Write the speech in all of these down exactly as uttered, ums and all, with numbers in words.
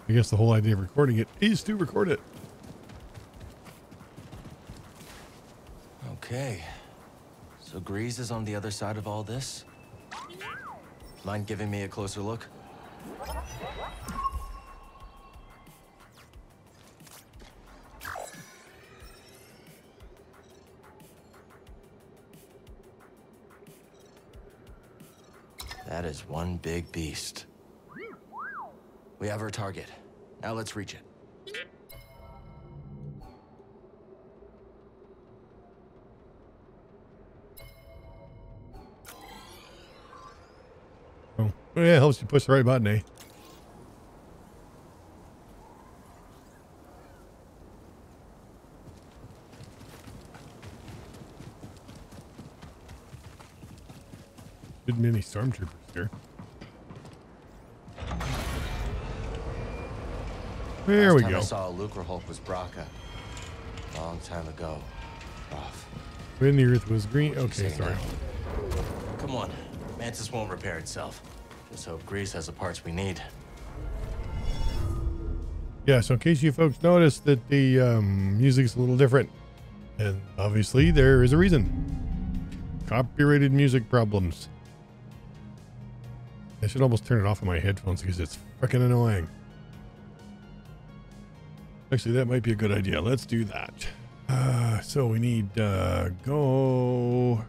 I guess the whole idea of recording it is to record it. Okay. So Grease is on the other side of all this? Mind giving me a closer look? That is one big beast. We have our target. Now let's reach it. Oh, yeah, it helps you push the right button, eh? Good many stormtroopers here. There Last we time go. I saw a Lucre Hulk was Braca. Long time ago. Rough. When the Earth was green. What'd you Okay, say sorry. now? Come on. Mantis won't repair itself. Just hope Grease has the parts we need. Yeah, so in case you folks noticed that the um, music's a little different, and obviously there is a reason. Copyrighted music problems. I should almost turn it off on my headphones because it's freaking annoying. Actually, that might be a good idea. Let's do that. Uh, so we need uh, go.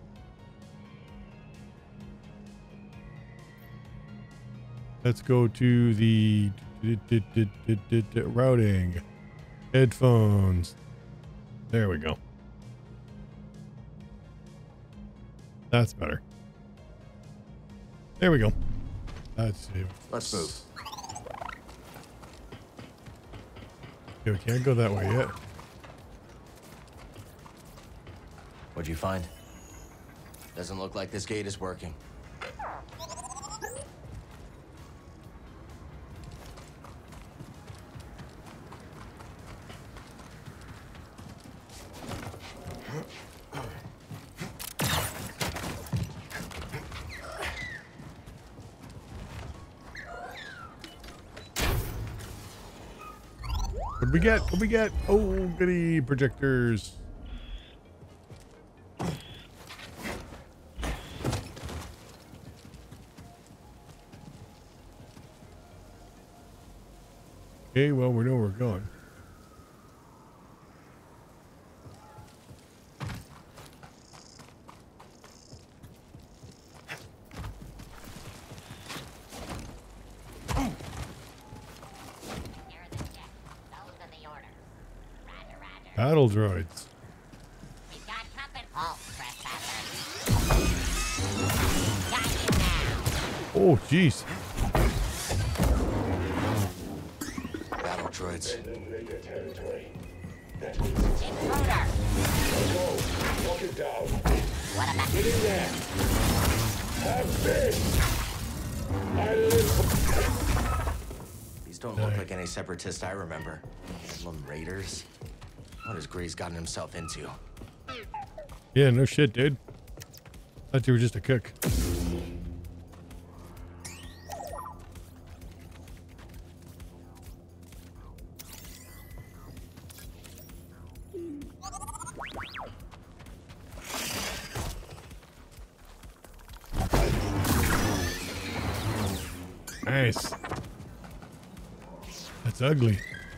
Let's go to the routing headphones. There we go. That's better. There we go. Let's see. Let's move. Okay, we can't go that way yet. What'd you find? Doesn't look like this gate is working. What'd we get? What'd we get? Oh, goody projectors. Okay, well, we know where we're going. Battle droids. We've got company. Oh, trespasser. Got you now. Oh, jeez. Battle droids. Intruder. Walk it down. What about Get in there. Have this. I live. These don't look like any separatists I remember. Muslim raiders. What has Grease gotten himself into? Yeah, no shit, dude. Thought you were just a cook. Nice. That's ugly.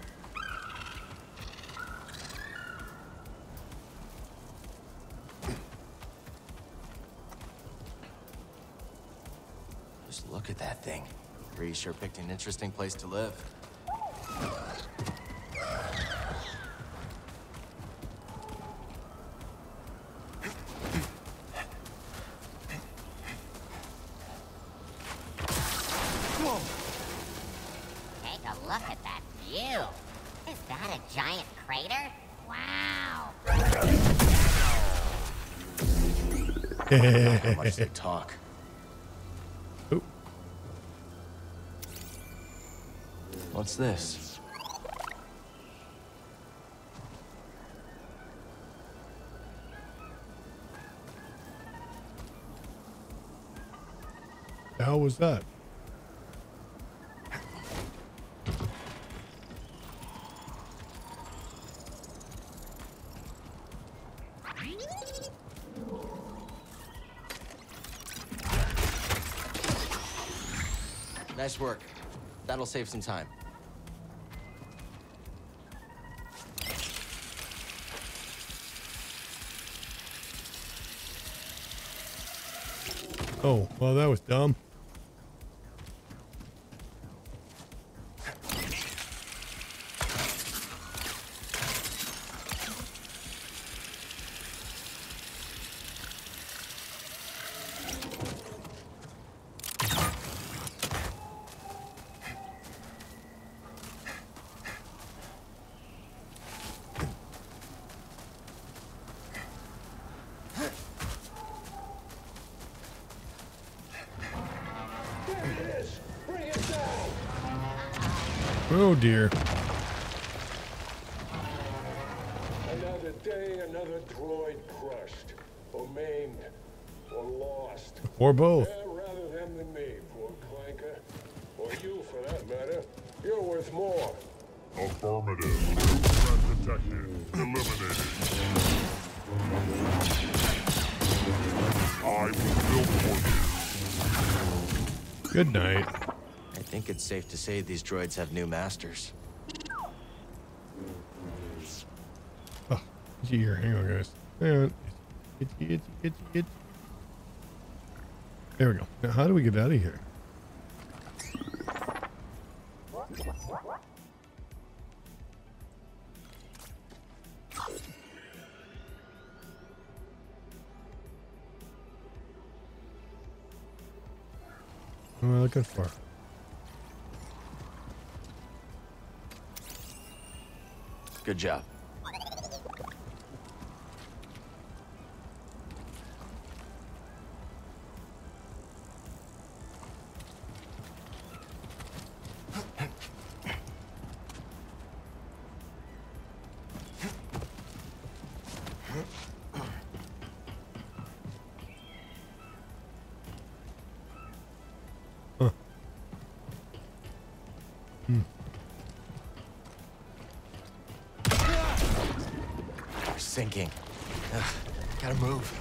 Just look at that thing. Grease sure picked an interesting place to live. Take a look at that view. Is that a giant crater? Wow. How much they talk. Oh. What's this? The hell was that? Nice work. That'll save some time. Oh, well, that was dumb. Oh dear. Another day, another droid crushed, or maimed, or lost. Or both. Yeah, rather them than me, poor clanker. Or you, for that matter. You're worth more. Affirmative. Threat detected. Eliminated. I will build for you. Good night. I think it's safe to say these droids have new masters. Oh, itchy here. Hang on, guys. Hang on. Itchy, itchy, itchy, itchy. There we go. Now, how do we get out of here? What am I looking for? Good job. Huh. Hmm. Sinking. Ugh, gotta move.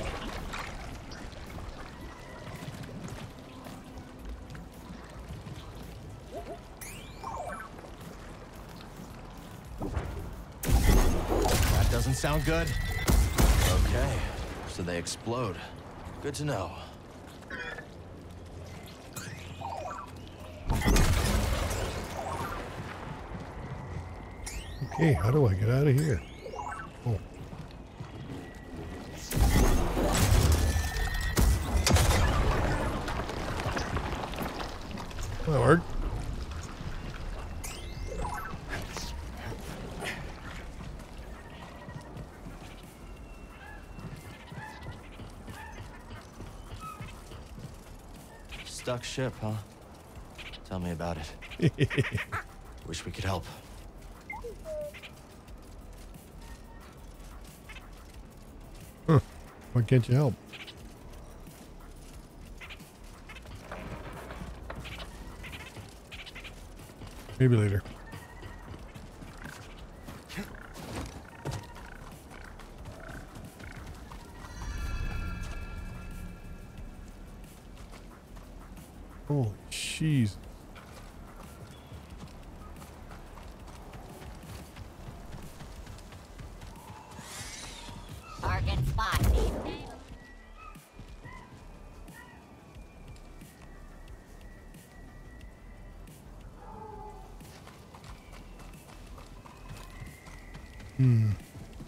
That doesn't sound good. Okay, so they explode. Good to know. Okay, how do I get out of here? Oh. That worked. Stuck ship, huh? Tell me about it. Wish we could help. Huh. Why can't you help? Maybe later. Holy jeez. Target spot. Hmm.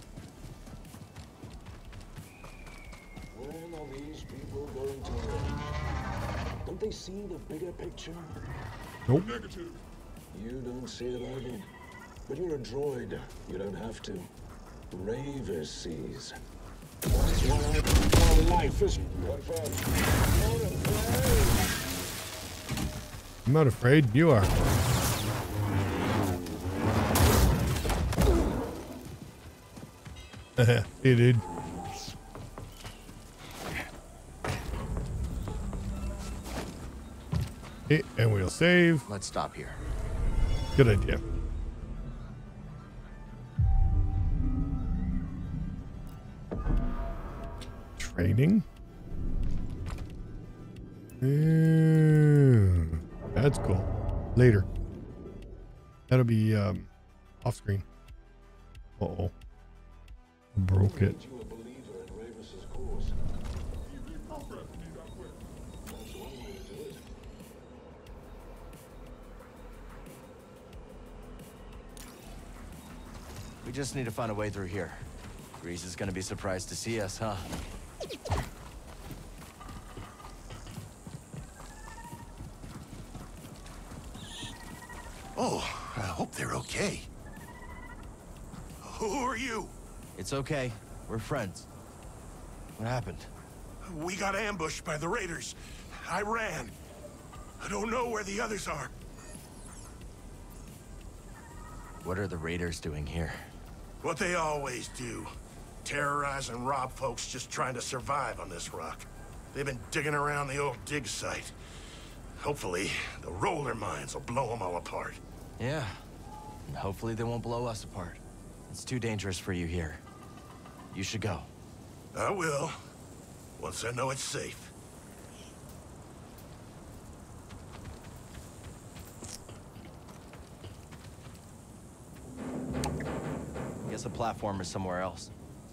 When are these people going to learn? Don't they see the bigger picture? Nope. Negative. You don't see it either. But you're a droid. You don't have to. Rayvis sees. That's why I think my life is confirmed. I'm not afraid. You are. Hey, dude. Okay, and we'll save. Let's stop here. Good idea. Training? Uh, That's cool. Later. That'll be um, off screen. Uh oh. Broke it. You a believer in Rayvis's cause. That's one way to do it. We just need to find a way through here. Grease is gonna be surprised to see us, huh? Oh, I hope they're okay. Who are you? It's okay. We're friends. What happened? We got ambushed by the raiders. I ran. I don't know where the others are. What are the raiders doing here? What they always do. Terrorize and rob folks just trying to survive on this rock. They've been digging around the old dig site. Hopefully, the roller mines will blow them all apart. Yeah. And hopefully they won't blow us apart. It's too dangerous for you here. You should go. I will. Once I know it's safe. Guess the platform is somewhere else.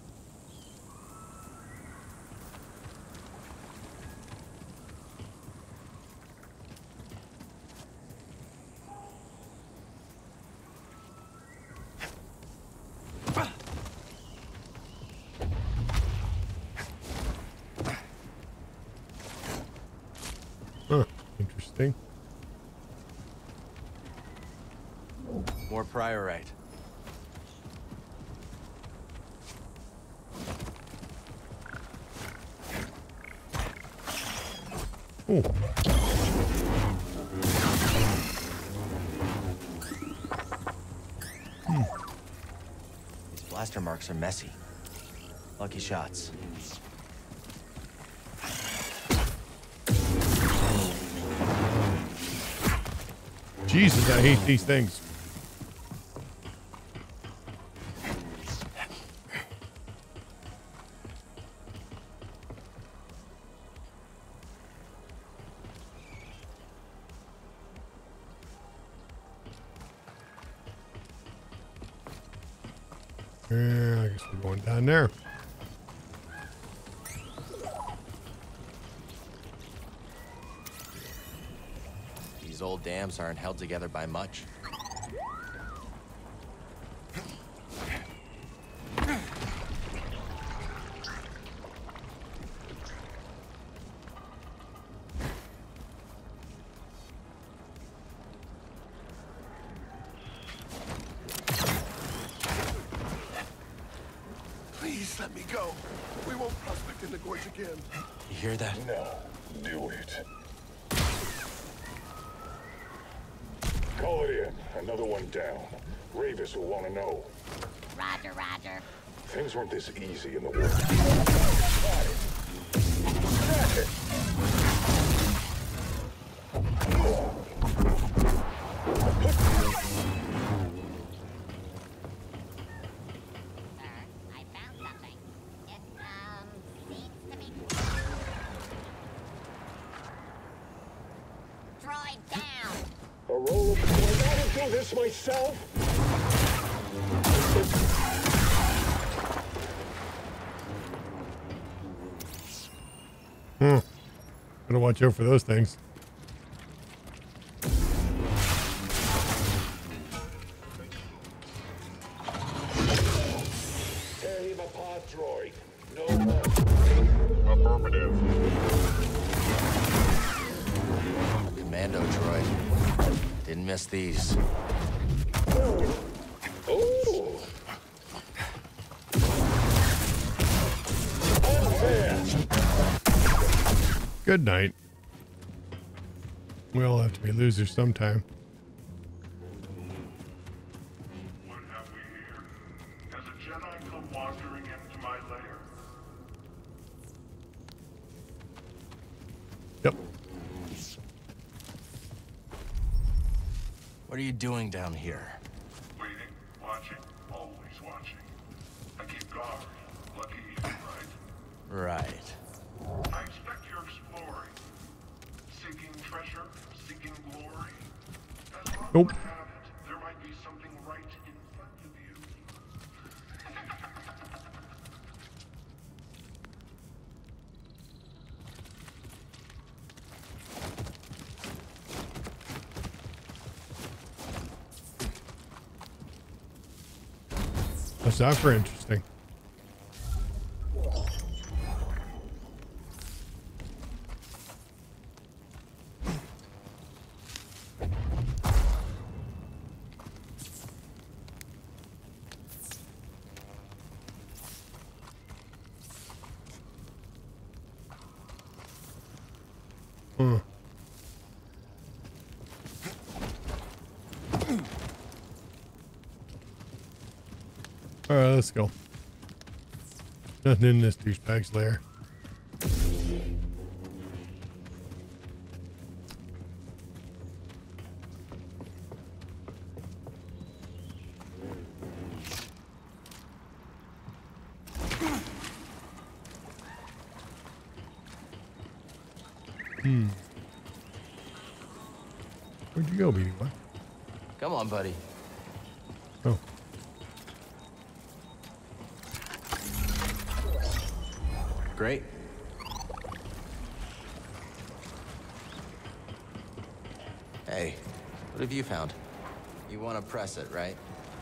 Huh. Interesting. More priorite. Oh. Hmm. These blaster marks are messy. Lucky shots. Jesus, I hate these things. Yeah, I guess we're going down there. These old dams aren't held together by much. Please let me go. We won't prospect in the gorge again. You hear that? No, do it. Call it in. Another one down. Rayvis will want to know. Roger, roger. Things weren't this easy in the war. Got it. Got it. Sir, I found something. It, um, seems to be... Droid down! A roll of... Do I gotta do this myself? Hmm. Gotta watch out for those things. Tear him apart, droid. No more. Affirmative. Commando droid. Didn't miss these. Oh! Unfair! Good night. We all have to be losers sometime. What have we here? Has a Jedi come wandering into my lair? Yep. What are you doing down here? Waiting, watching, always watching. I keep guard. Lucky you, right? Right. I expect you're exploring. Seeking treasure, seeking seeking glory? As luck Nope. would have it, there might be something right in front of you. That's not for interesting. Hmm. All right, let's go. Nothing in this douchebag's lair. Hmm. Where'd you go, B D one? Come on, buddy. Oh. Great. Hey, what have you found? You want to press it, right?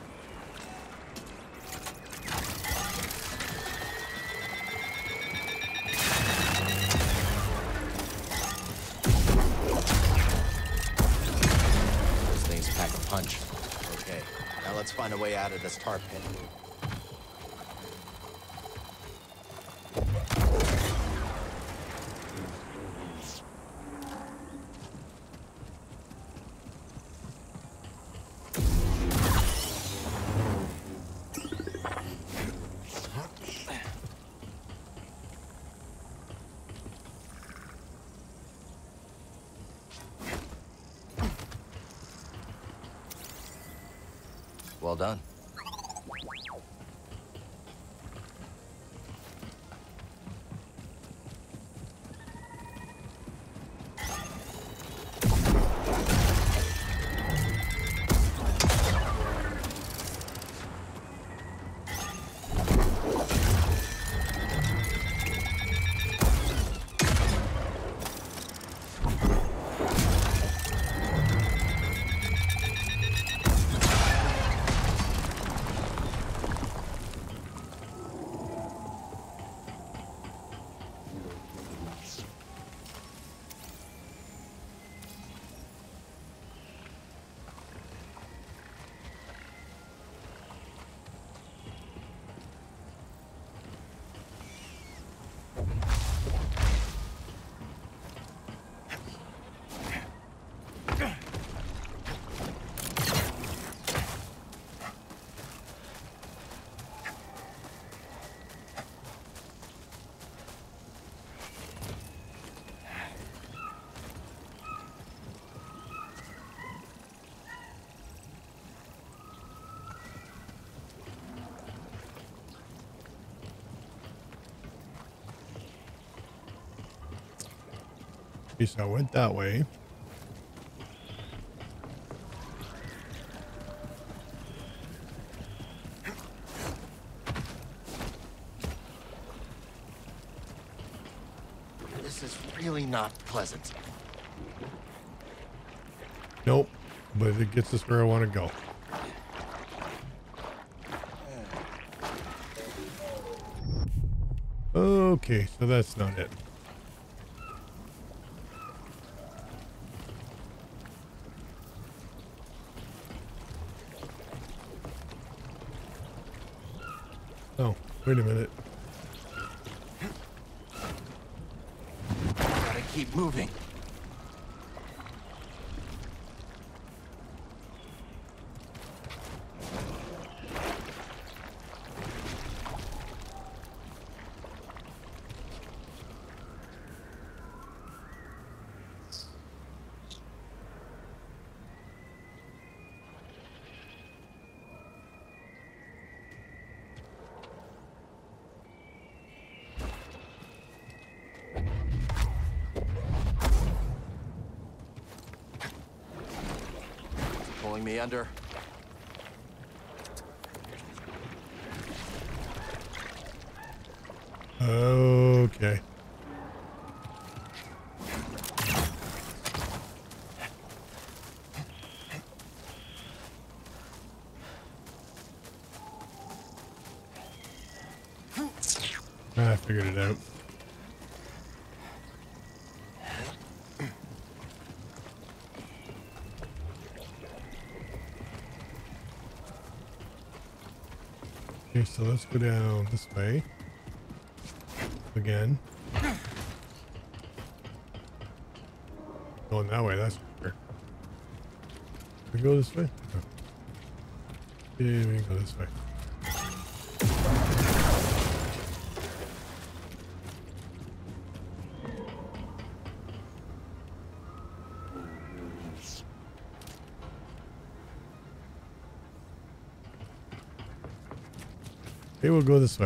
Those things pack a punch. Okay, now let's find a way out of this tar pit. Well done. Okay, so I went that way. This is really not pleasant. Nope, but it gets us where I want to go. Okay, so that's not it. Oh, wait a minute. Gotta keep moving. Pulling me under. Okay. I figured it out. Okay, so let's go down this way. Again. Going that way, that's for sure. We go this way? No. Yeah, we can go this way. Okay, we'll go this way.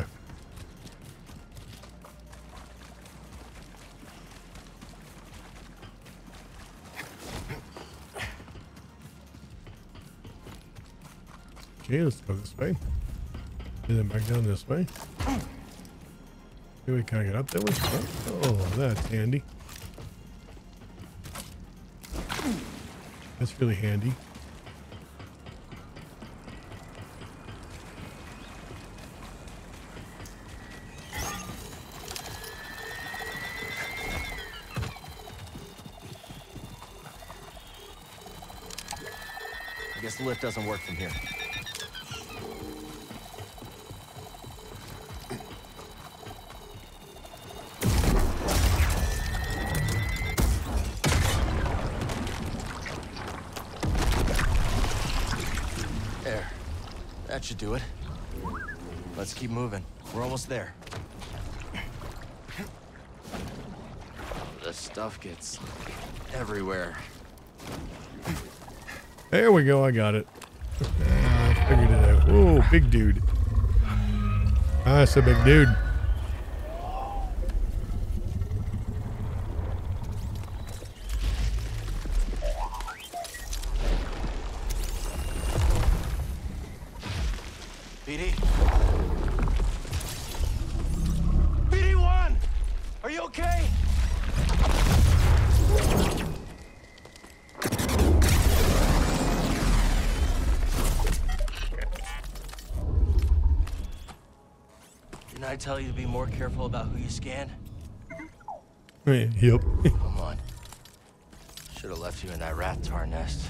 Okay, let's go this way. And then back down this way. Okay, we kind of get up that way. Oh, that's handy. That's really handy. I guess the lift doesn't work from here. There. That should do it. Let's keep moving. We're almost there. This stuff gets everywhere. There we go, I got it. I figured it out. Whoa, big dude. That's a big dude. B D? B D one! Are you okay? Didn't I tell you to be more careful about who you scan? Yep. Come on. Should have left you in that rat tar nest.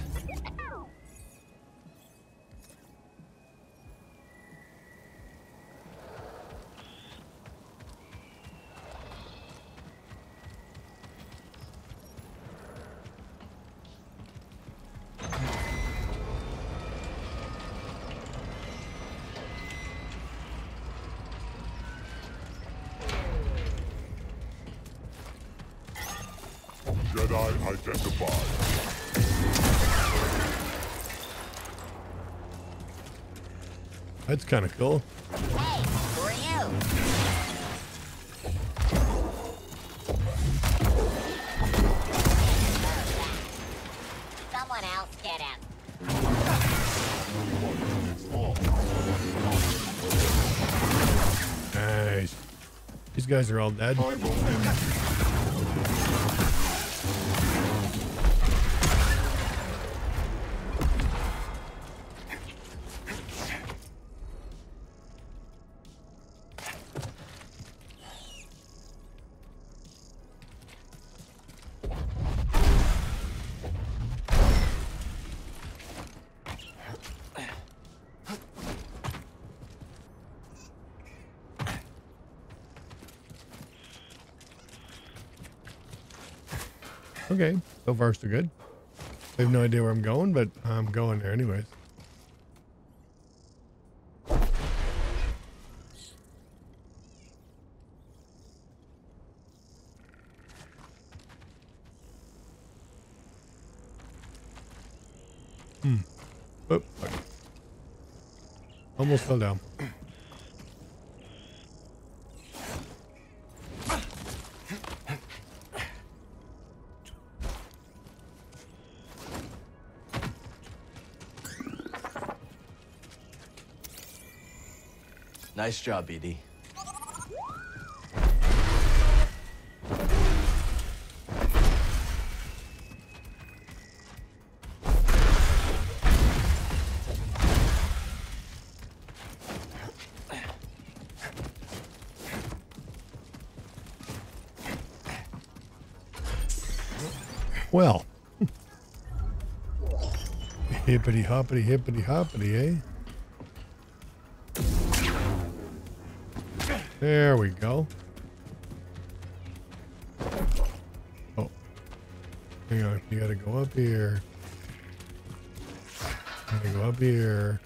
Jedi identified. That's kind of cool. Hey, who are you? Someone else get him. Nice. These guys are all dead. Okay, so far so good. I have no idea where I'm going, but I'm going there anyways. Hmm. Oh, fuck. Almost fell down. Nice job, B D. Well, hippity hoppity hippity hoppity, eh? There we go. Oh, hang on. You gotta go up here. You gotta go up here.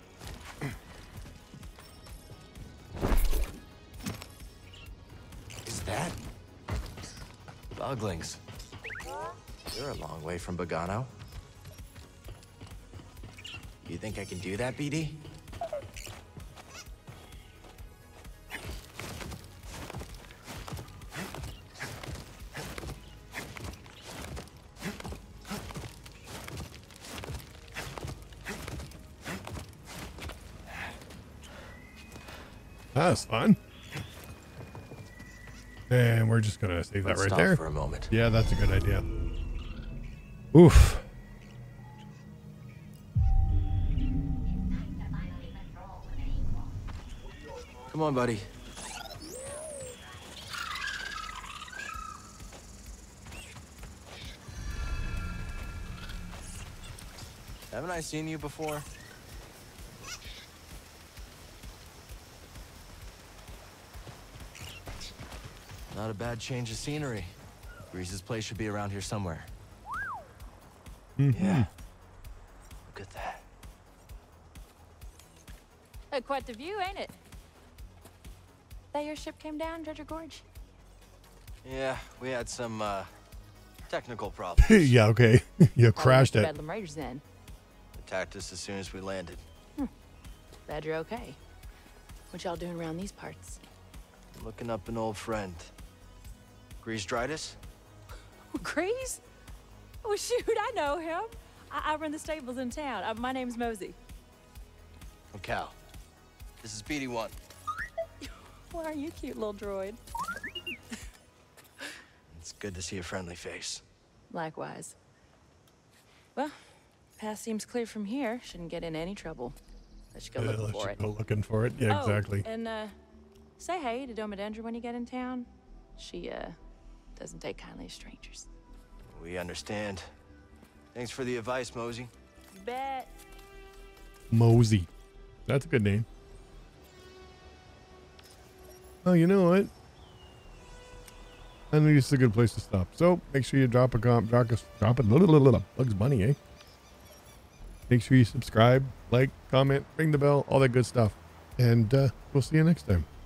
Is that? Buglings. You're a long way from Bogano. You think I can do that, B D? That was fun. And we're just gonna save that Let's right stop there for a moment. Yeah, that's a good idea. Oof. Come on, buddy. Haven't I seen you before? Not a bad change of scenery. Grease's place should be around here somewhere. Mm-hmm. Yeah. Look at that. Uh, quite the view, ain't it? That your ship came down, Dredger Gorge? Yeah, we had some, uh, technical problems. Yeah, okay. You crashed oh, it. Bedlam Raiders then. Attacked us as soon as we landed. Glad you're okay. What y'all doing around these parts? Looking up an old friend. Grease Dritus? Grease? Oh, shoot, I know him. I, I run the stables in town. Uh, my name's Mosey. I'm Cal. This is B D one. Why are you cute little droid? It's good to see a friendly face. Likewise. Well, path seems clear from here. Shouldn't get in any trouble. Let's go Yeah, looking let's for just it. go looking for it. Yeah, Oh, exactly. And uh, say hey to Domodendra when you get in town. She uh doesn't take kindly to strangers. We understand. Thanks for the advice, Mosey. You bet. Mosey. That's a good name. Oh, you know what? I think this is a good place to stop. So make sure you drop a comp, drop a, drop a little, little, little Bugs Bunny, eh? Make sure you subscribe, like, comment, ring the bell, all that good stuff. And uh, we'll see you next time.